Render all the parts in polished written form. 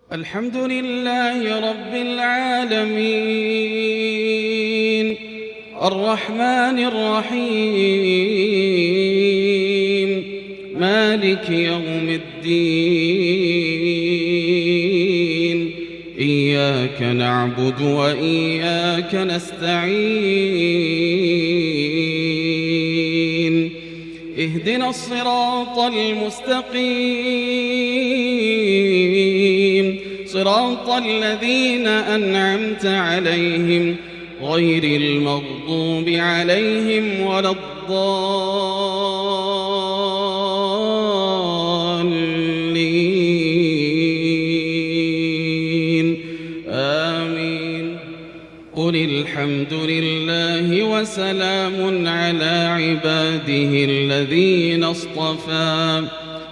الحمد لله رب العالمين الرحمن الرحيم مالك يوم الدين إياك نعبد وإياك نستعين اهدنا الصراط المستقيم صراط الذين أنعمت عليهم غير المغضوب عليهم ولا الضالين آمين. قل الحمد لله وسلام على عباده الذين اصطفى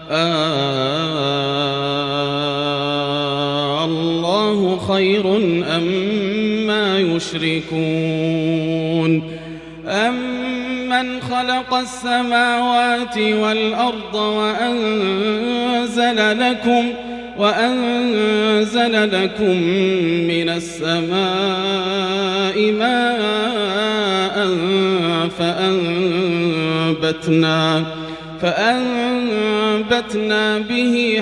الله خير أما يشركون أمن خلق السماوات والأرض وأنزل لكم من السماء ماء فأنبتنا به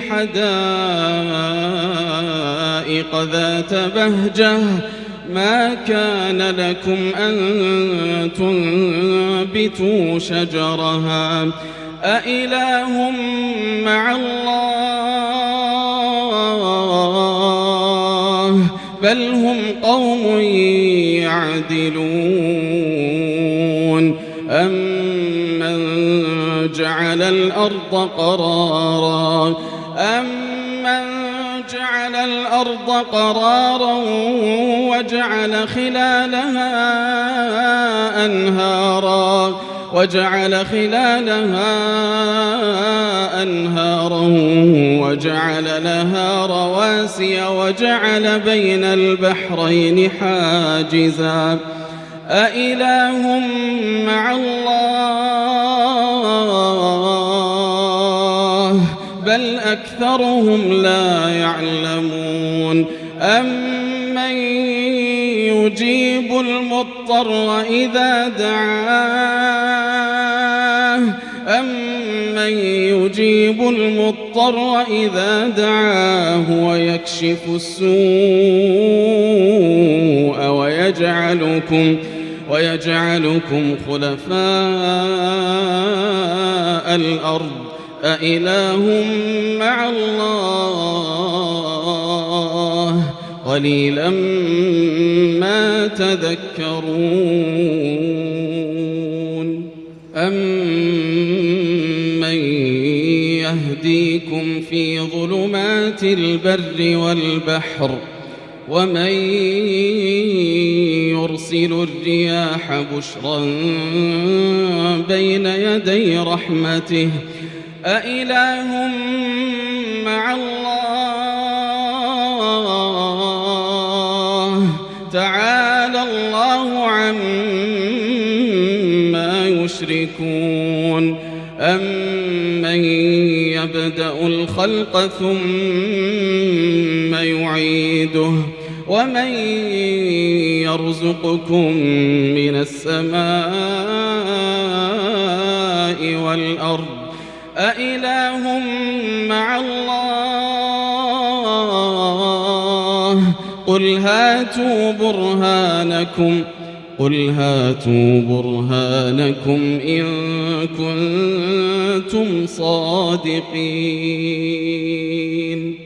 حدائق ذات بهجة ما كان لكم أن تنبتوا شجرها أإله مع الله بل هم قوم يعدلون أمن جعل الأرض قرارا وجعل خلالها أنهارا وجعل لها رواسي وجعل بين البحرين حاجزا أإله مع الله بل أكثرهم لا يعلمون أمن يجيب المضطر إذا دعاه ويكشف السوء ويجعلكم خلفاء الأرض أإله مع الله قليلا ما تذكرون أمن يهديكم في ظلمات البر والبحر ومن يرسل الرياح بشرا بين يدي رحمته أإله مع الله تعالى الله عما يشركون أمن يبدأ الخلق ثم يعيده ومن يرزقكم من السماء والأرض أإله مع الله قل هاتوا برهانكم إن كنتم صادقين.